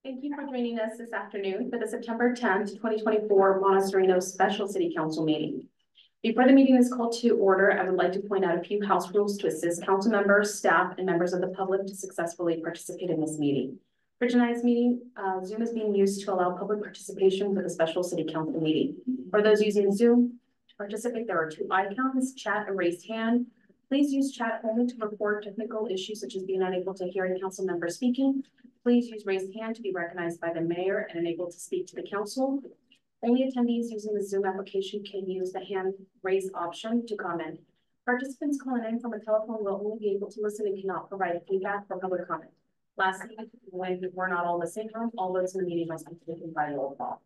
Thank you for joining us this afternoon for the September 10th, 2024 Montecito Special City Council meeting. Before the meeting is called to order, I would like to point out a few house rules to assist council members, staff, and members of the public to successfully participate in this meeting. For tonight's meeting, Zoom is being used to allow public participation for the special city council meeting. For those using Zoom to participate, there are two icons, chat and raised hand. Please use chat only to report technical issues such as being unable to hear a council member speaking. Please use raised hand to be recognized by the mayor and unable to speak to the council. Only attendees using the Zoom application can use the hand raise option to comment. Participants calling in from a telephone will only be able to listen and cannot provide feedback or public comment. Lastly, when we're not all in the same room, all votes in the meeting must be taken by roll call.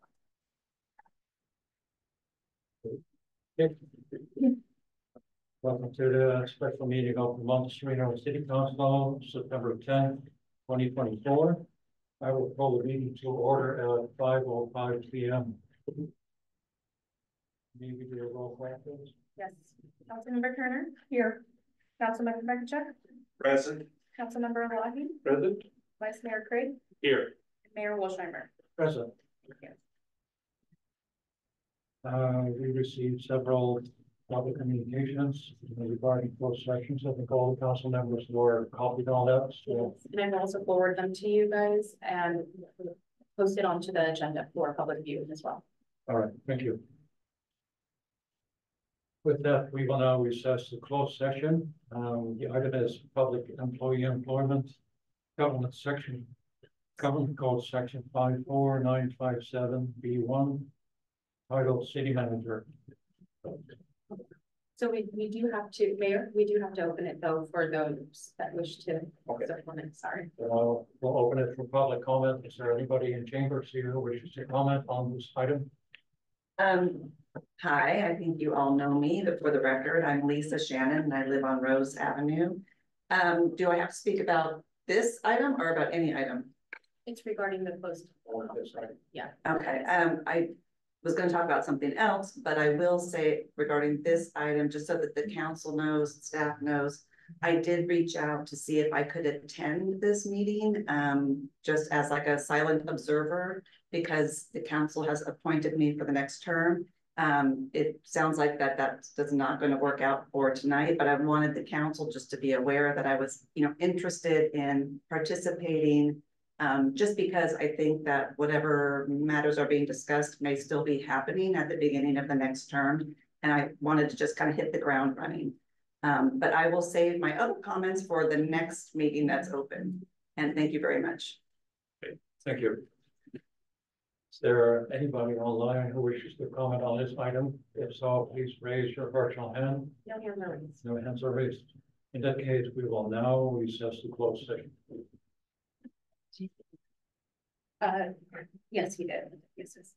Welcome to the special meeting of the Montecito City Council, September 10th, 2024. I will call the meeting to order at 5:05 p.m. Maybe do a roll call, please. Yes. Councilmember Turner? Here. Councilmember Bekachuk? Present. Councilmember Elahi? Present. Vice Mayor Craig? Here. Mayor Wolsheimer? Present. We received several public communications regarding closed sessions. I think all the council members were copied on that. So. And I will also forward them to you guys and post it onto the agenda for public viewing as well. All right, thank you. With that, we will now recess the closed session. The item is public employee employment, government code section 54957B1, title city manager. So we do have to, Mayor, we do have to open it though for those that wish to supplement. Sorry. We'll open it for public comment. Is there anybody in chambers here who wishes to comment on this item? Hi, I think you all know me, but for the record, I'm Lisa Shannon and I live on Rose Avenue. Do I have to speak about this item or about any item? It's regarding the closed. Yeah. Okay. I was going to talk about something else, but I will say regarding this item, just so that the council knows, staff knows, I did reach out to see if I could attend this meeting, just as like a silent observer, because the council has appointed me for the next term. It sounds like that's not going to work out for tonight, but I wanted the council just to be aware that I was, interested in participating, just because I think that whatever matters are being discussed may still be happening at the beginning of the next term. And I wanted to just kind of hit the ground running. But I will save my other comments for the next meeting that's open. And thank you very much. Okay, thank you. Is there anybody online who wishes to comment on this item? If so, please raise your virtual hand. No hands are raised. No hands are raised. In that case, we will now recess the closed session. Yes, he did. Yes.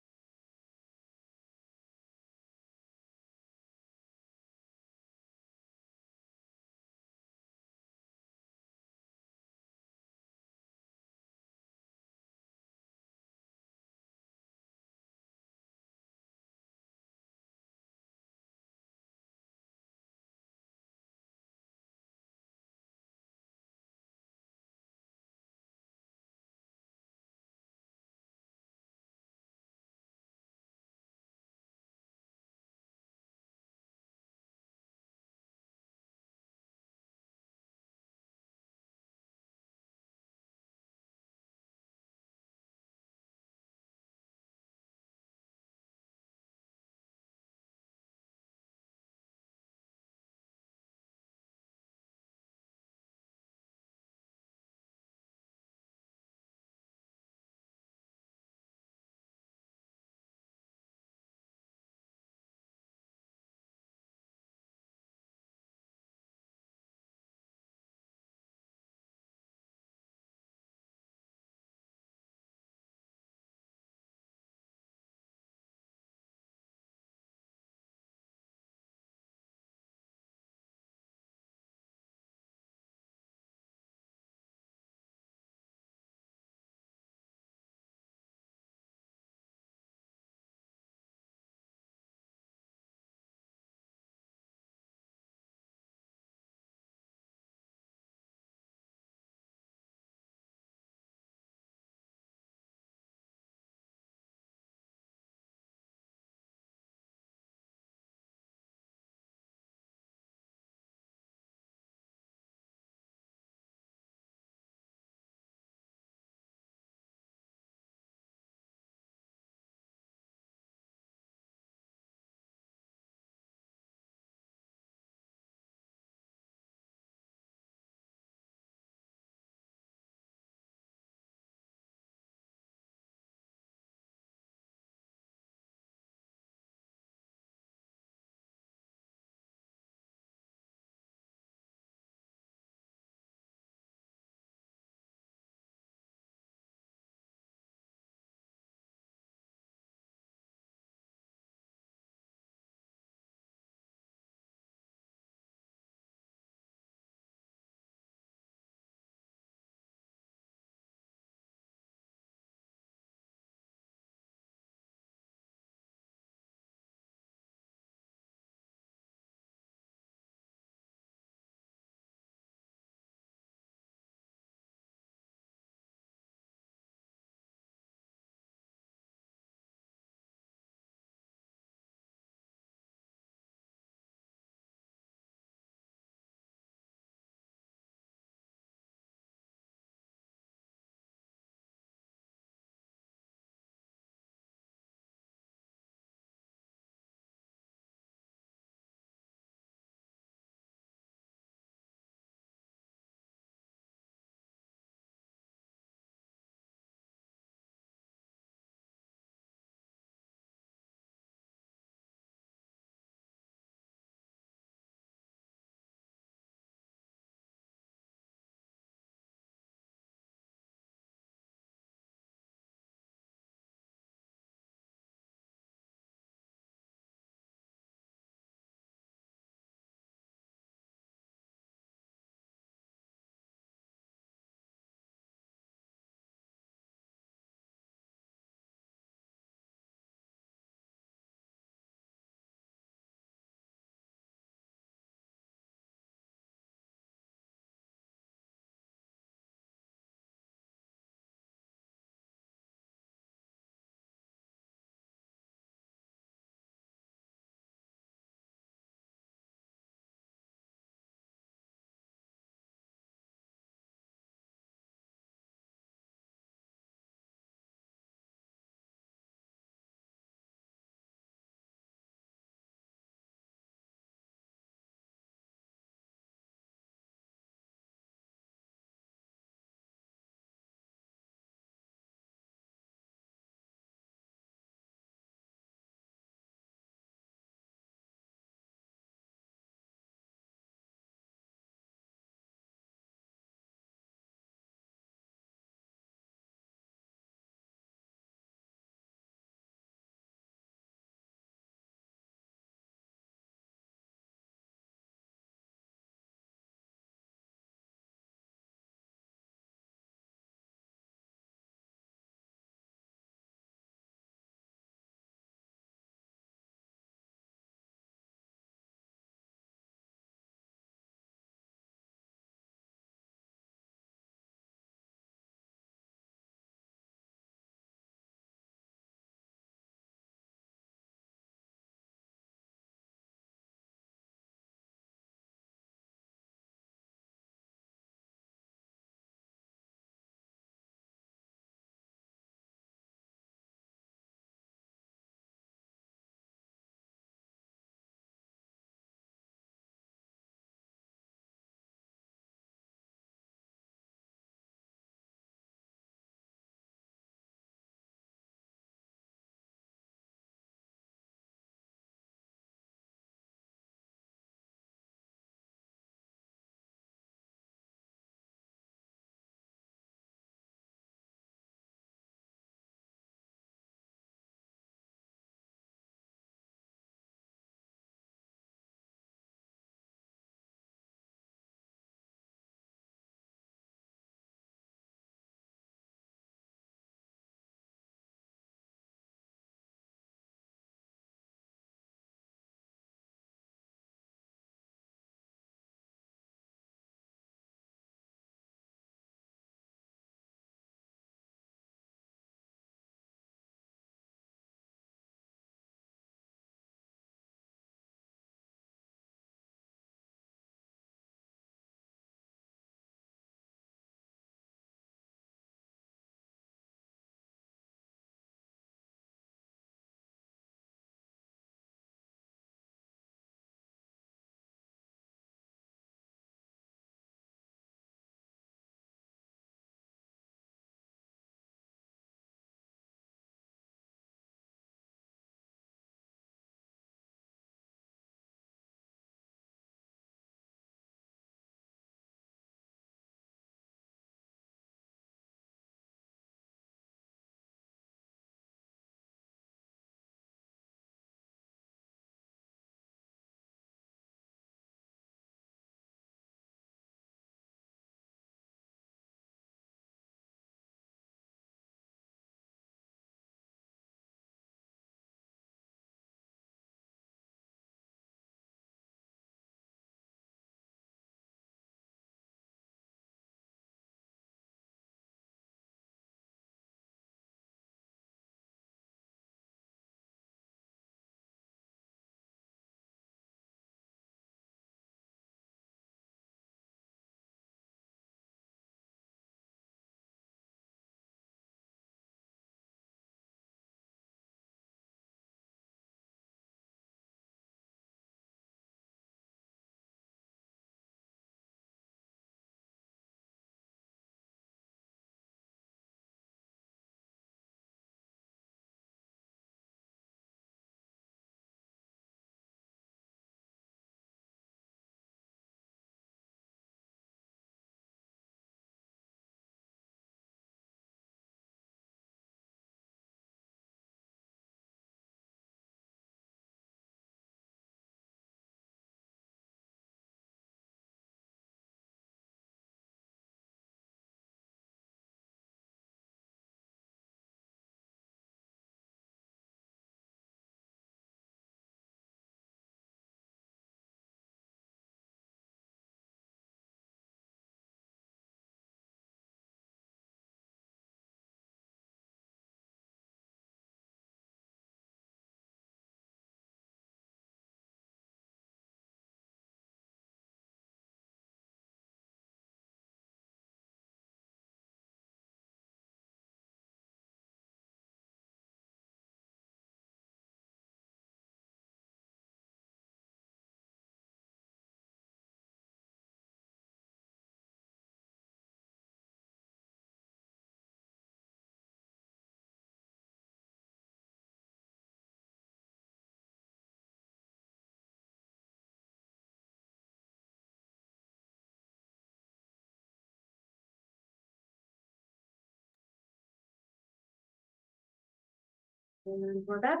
And we're back.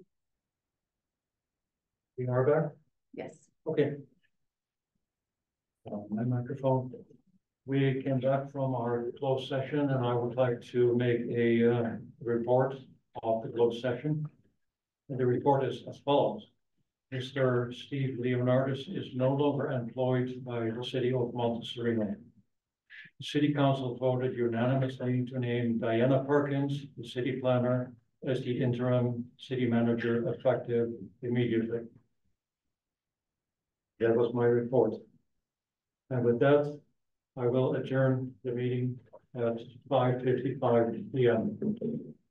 We are back. Yes. Okay. My microphone. We came back from our closed session and I would like to make a report of the closed session. And the report is as follows. Mr. Steve Leonardis is no longer employed by the city of Montecito. The city council voted unanimously to name Diana Perkins, the city planner, as the interim city manager effective immediately. That was my report. And with that, I will adjourn the meeting at 5:55 p.m.